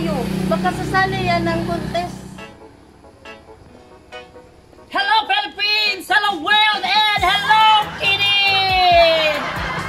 tayo. Baka sasali yan ng contest. Hello Philippines! Hello world! And hello Kidding!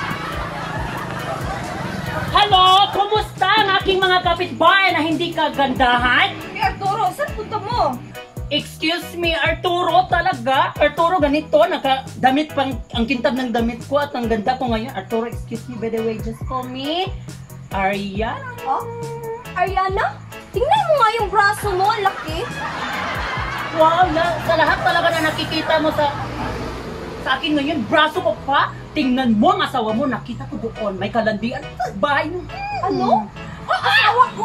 Hello! Kumusta ang aking mga kapitbahay na hindi kagandahan? Hey Arturo, saan punta mo? Excuse me, Arturo talaga? Arturo, ganito, nakadamit pang, ang kintab ng damit ko at ang ganda ko ngayon. Arturo, excuse me, by the way, just call me Ariana. Oh? Ariana? Tingnan mo nga yung braso mo, ang laki. Wow, sa lahat talaga na nakikita mo sa akin ngayon, braso ko pa. Tingnan mo ang asawa mo, nakita ko doon, may kalandian sa bahay mo. Ano? Asawa ko?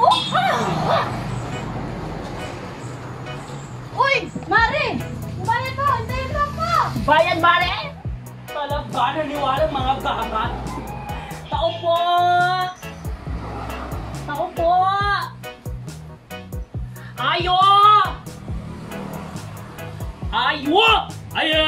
Uy, Mare! Bayad mo! Hintayin mo ako! Bayan, Mare! Talaga, naniwalang mga gagat. Tao po! Tao po! Ayo! Ayo! Ayo!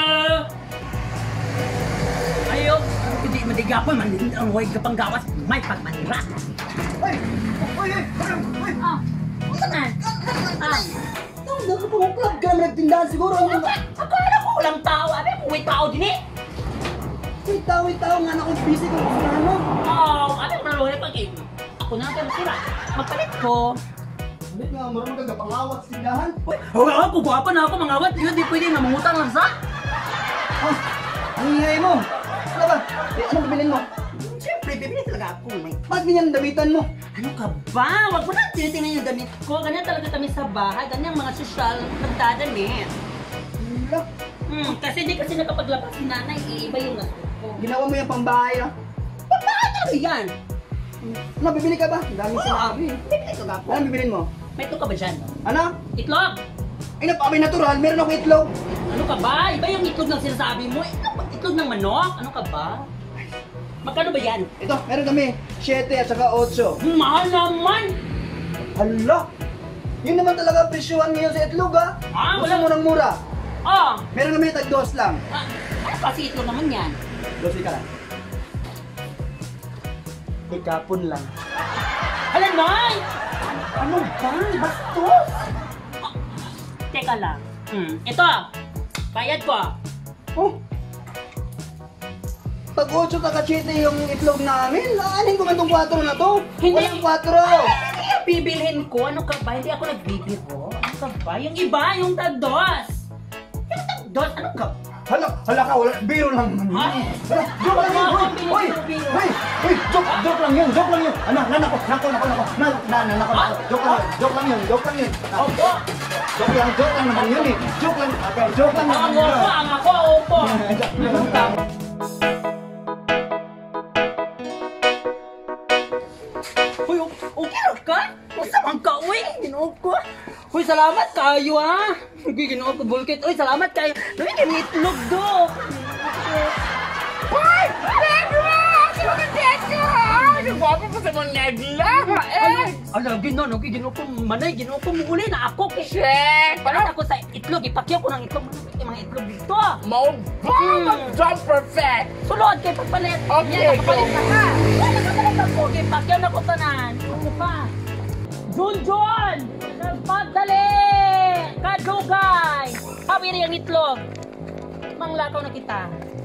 Ayo! Hindi madigapon, ang huwag ka pang gawas, may pagmanira. Uy! Uy! Uy! Ano na? Nagpapag-vlog ka naman nagtindahan siguro. Akala ko walang tao. Abi, may tao din eh. Wait tao nga na kung busy kung gustuhan mo. Oo, abi ko na lang pag ako na kayo masira. Magpalit ko. Hindi nga, marunong ka pangawat sa tindahan. Ako, guwapa na ako mangawat. Yun, di pwede na mangutang lang sa. Oh, ang ingay mo. Ano ba? Anong bibilin mo? Siyempre, bibili talaga ako. Bakit ganyan ang damitan mo? Ano ka ba? Wag mo na tinitingnan yung damit ko. Ganyan talaga kami sa bahay. Ganyan mga sosyal nagdadamit. Wala. Kasi di kasi nakapaglabas si nanay. Iiba yung nasuot ko. Ginawa mo yung pambahay ah. Bakit ano yan? Ano, bibili ka ba? Ang daming sinabi. Bibili ko gapo. Anong bibilin mo? May itlog ka ba dyan? Ano? Itlog! Ay, napakabay natural. Meron ako itlog. Ano ka ba? Iba yung itlog ng sinasabi mo. Itlog ng manok? Ano ka ba? Magkano ba yan? Ito, meron kami 7 at saka 8. Mahal naman! Hala! Yun naman talaga ang presyuhan ngayon sa itlog ah. Gusto wala. mo ng mura. Ah! Meron kami tag-2 lang. Ano kasi itlog naman yan? 12 ka lang. Ikapon lang. Hala, Nay! Ano ba? Bastos! Teka lang. Ito! Bayad ko! Oh! Pag 8 taka 7 yung itlog namin, laanin ko man tong 4 na to. Hindi. Walang 4. Hindi yung bibilhin ko. Ano ka ba? Hindi ako nagbibiro. Ano ka ba? Yung iba, yung tagdos. Yung tagdos, ano ka? Hala ka, wala. Biro lang naman yun. Ay. Hala, joke lang yun. Hoy! Hoy! Joke lang yun. Joke lang yun. Ano, nako. Joke lang yun. Opo! Joke lang naman yun eh. Joke lang. Okay, joke lang naman yun. Ang ako, opo! Hoy, okay na ka? Masamang ka, uy! Ginood ko! Uy, salamat kayo, ha! Uy, ginood ko, bulkit! Uy, salamat kayo! Uy, ginitlog do! Uy! Negla! Sino ka dito? Nagwapo pa sa mga negla! Alam, ginood, okay, ginood ko manay, ginood ko muli na ako! Shit! Parang ako sa itlog, ipakyaw ko ng itlog, mga itlog dito! Mau ba? Job perfect! Sulod kay pagpalit! Okay, nakapalit na ka! Ay, nakapalit ako! Okay, pakyaw na ko tanan! Ano pa? Junjun! Nagpagdali! Kadugay! Hawiri ang itlog! Manglakaw na kita!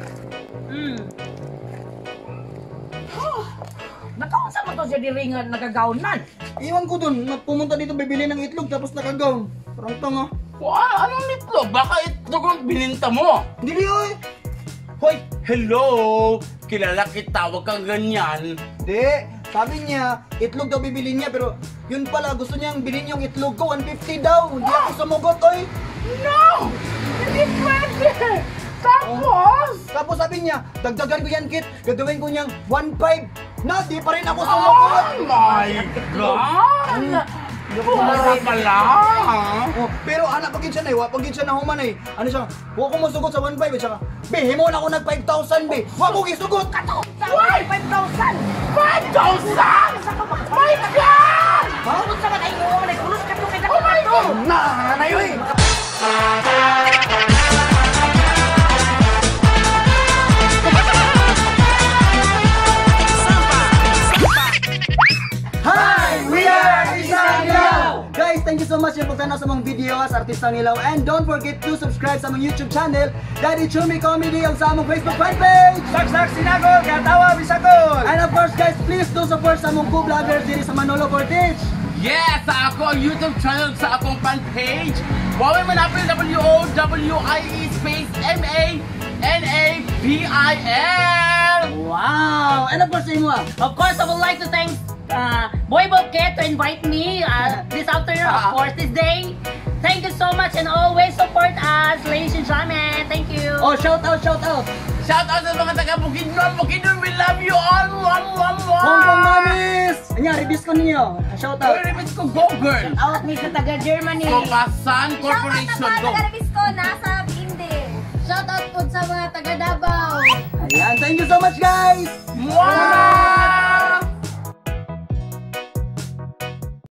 Nakaunsa mo to siya diringan nagagawnan? Iwan ko dun. Pumunta dito bibili ng itlog tapos nakagaw. Parang tanga. Wow, anong itlog? Baka itlog ang bininta mo? Hindi oy. Hoy, hello! Kilala kita, wag kang ganyan. Hindi. Sabi niya, itlog daw bibili niya pero yun pala gusto niyang bilhin yung itlog ko 150 daw. Hindi ako sumugot oy. No! Hindi pwede! Tapos sabi niya, dagdagan ko yan kit, gagawin ko niyang 1.5. Na, di pa rin ako sumugot. Oh my God! Mura pala! Oh, pero anak pagin siya na eh, pagin siya na human eh. Ano siya, huwag ko masugot sa 1.5 eh. Saka, be, himo na ako nag 5,000 be. Huwag ko gisugot. Why? 5,000! 5,000! My God! Kulot sa mga iyo! Kulot ka ito! Oh my God! Na yun eh. Hi, we are Isang thank you so much yung pagtanaw sa mong video as Artista Nilaw. And don't forget to subscribe sa mong YouTube channel, Daddy Chumi Comedy, ang sa mong Facebook fanpage. Saksak sinagol, katawa bisakol. And of course guys, please do support sa mong co-vloggers diri sa Manolo Portage. Yes, sa ako ang YouTube channel sa akong fan page. Huwag mo manapil WOWIE space MANAPIL. Wow! And of course, sa imo Of course, I would like to thank Boy Bouquet to invite me this afternoon, of course, this day. Thank you so much and always support us, ladies and gentlemen. Thank you. Oh, shout out, shout out. Shout out sa mga taga Bukidnon, Bukidnon, we love you all. Hong Kong Mamis! Anya, reviews ko ninyo. Shout out. Very much ko, go girl. Out ni sa taga Germany. Kopasan Corporation, Shoutout go. na taga-release ko, nasa Binde. Shout out po sa mga taga Davao. Ayan, thank you so much guys! Mwah!